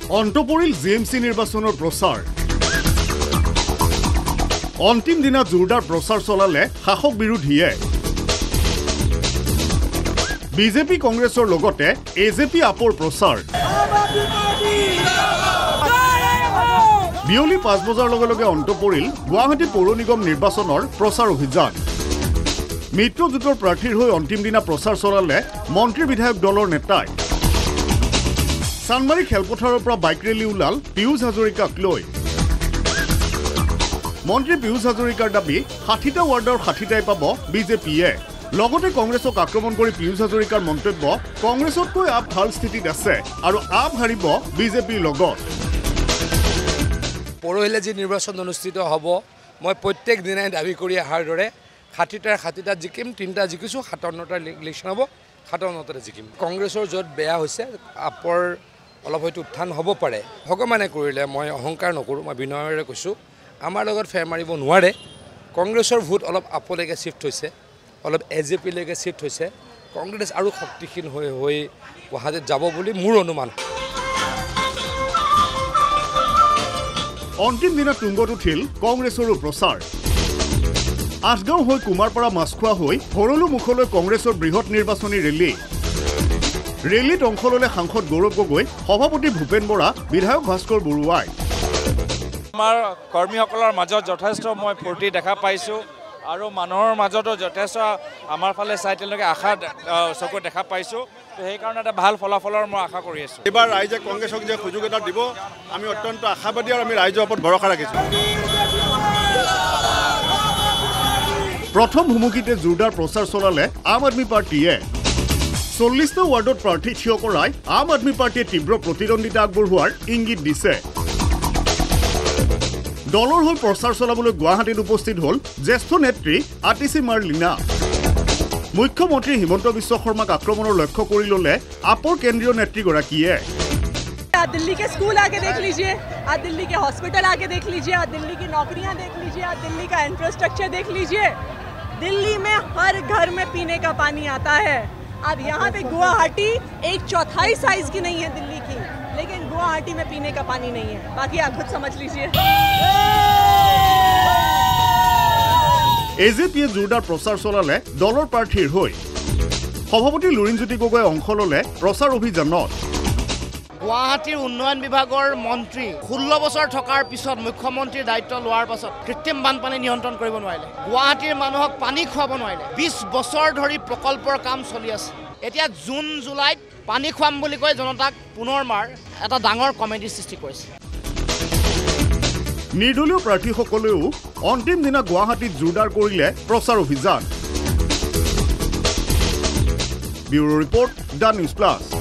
অন্তপৰিল GMC নিৰ্বাচনৰ প্ৰচাৰ অন্তিম দিনা জোৰদাৰ প্ৰচাৰ চলালে শাসক বিৰোধীয়ে বিজেপি কংগ্ৰেছৰ লগতে এজেপি আপৰ প্ৰচাৰ বিয়লি 5 বজাৰ লগে লগে অন্তপৰিল গুৱাহাটী পৌৰ নিগম নিৰ্বাচনৰ প্ৰচাৰ অভিযান মিত্ৰজোঁটৰ প্ৰাৰ্থীৰ হৈ অন্তিম দিনা প্ৰচাৰ চলালে মন্ত্ৰী বিধায়ক দলৰ নেতাই চানমাৰী খেলপথাৰৰ পৰা বাইক ৰেলী ওলাল পিয়ুষ হাজৰিকাক লৈ মন্ত্ৰী পিয়ুষ হাজৰিকাৰ দাবী 60টা ৱাৰ্ডৰ 60টাই পাব বিজেপিয়ে লগতে কংগ্ৰেছক আক্ৰমণ কৰি পিয়ুষ হাজৰিকাৰ মন্তব্য কংগ্ৰেছতকৈ আপ ভাল স্থিতিত আছে আৰু আপ হাৰিব বিজেপিৰ লগত পৰহিলে যি নিৰ্বাচন অনুষ্ঠিত হ'ব মই প্ৰত্যেক দিনাই দাবী কৰি অহাৰ দৰে 60টা জিকিম 3টা জিকিছোঁ 57টা ইলেকশ্যন হ'ব 57টা জিকিম কংগ্ৰেছৰ য'ত বেয়া হৈছে আপৰ অলপ হয়তো উত্থান হ'ব পাৰে ভগৱানে কৰিলে মই অহংকাৰ নকৰোঁ মই বিনয়েৰে কৈছোঁ আমাৰ লগত ফেৰ মাৰিব নোৱাৰে কংগ্ৰেছৰ ভোট অলপ আপলৈকে শিফ্ট হৈছে অলপ এজেপিলৈকে শিফ্ট হৈছে কংগ্ৰেছ আৰু শক্তিশীল হৈ গুৱাহাটীত যাব বুলি মোৰ অনুমান অন্তিম দিনা তুংগত উঠিল কংগ্ৰেছৰো প্ৰচাৰ আঠগাঁও হৈ কুমাৰপাৰা মাছখোৱা হৈ ভৰলু মুখলৈ কংগ্ৰেছৰ বৃহৎ নিৰ্বাচনী ৰেলীত অংশ ল'লে সাংসদ গৌৰৱ গগৈ সভাপতি ভূপেন বৰা বিধায়ক ভাস্কৰ বৰুৱাই আমাৰ কৰ্মীসকলৰ মাজত যথেষ্ট মই ফূৰ্তি দেখা পাইছোঁ আৰু মানুহৰ মাজতো যথেষ্ট আমাৰ ফালে চাই তেওঁলোকে আশা চকু দেখা পাইছোঁ সেইকাৰণে এটা ভাল ফলাফলৰ মই আশা কৰি আছোঁ এইবাৰ ৰাইজে কংগ্ৰেছক যে সুযোগ এটা দিব আমি অত্যন্ত আশাবাদী আৰু আমি ৰাইজৰ ওপৰত ভৰসা ৰাখিছোঁ প্ৰথম ভুমুকিতে জোৰদাৰ প্ৰচাৰ চলালে আম আদমি পাৰ্টীয়ে 40টা ৱাৰ্ডত প্ৰাৰ্থী থিয় কৰাই আম আদমি পাৰ্টীয়ে তীব্ৰ প্ৰতিদ্বন্দ্বিতা আগবঢ়োৱাৰ ইংগিত দিছে দলৰ হৈ প্ৰচাৰ চলাবলৈ গুৱাহাটীত উপস্থিত হ'ল জ্যেষ্ঠ নেত্ৰী আতিশী মাৰ্লিনা মুখ্যমন্ত্ৰী হিমন্ত বিশ্ব শৰ্মাক আক্ৰমণৰ লক্ষ্য কৰি ল'লে আপৰ কেন্দ্ৰীয় নেত্ৰীগৰাকীয়ে दिल्ली के स्कूल आके देख लीजिए आज दिल्ली के हॉस्पिटल आके देख लीजिए आज दिल्ली की नौकरियां देख लीजिए आज दिल्ली का इंफ्रास्ट्रक्चर देख लीजिए दिल्ली में हर घर में पीने का पानी आता है अब यहाँ पे गुवाहाटी 1/4 साइज की नहीं है दिल्ली की लेकिन गुवाहाटी में पीने का पानी नहीं है बाकी आप खुद समझ लीजिए এজেপিয়ে জোৰদাৰ প্ৰচাৰ চলালে দলৰ প্ৰাৰ্থীৰ হৈ সভাপতি লুৰিণজ্যোতি গগৈ অংশ ল'লে প্ৰচাৰ অভিযানত গুৱাহাটীৰ উন্নয়ন বিভাগৰ মন্ত্ৰী 16 বছৰ থকাৰ পিছত মুখ্যমন্ত্ৰীৰ দায়িত্ব লোৱাৰ পাছত কৃত্ৰিম বানপানী নিয়ন্ত্ৰণ কৰিব নোৱাৰিলে গুৱাহাটীৰ মানুহক পানী খুৱাব নোৱাৰিলে 20 বছৰ ধৰি প্ৰকল্পৰ কাম চলি আছে এতিয়া জুন জুলাইত পানী খুৱাম বুলি কৈ জনতাক পুনৰমাৰ এটা ডাঙৰ কমিটিৰ সৃষ্টি কৰিছে নিৰ্দলীয় প্ৰাৰ্থীসকলেও অন্তিম দিনা গুৱাহাটীত জোৰদাৰ কৰিলে প্ৰচাৰ অভিযান bureau report the news plus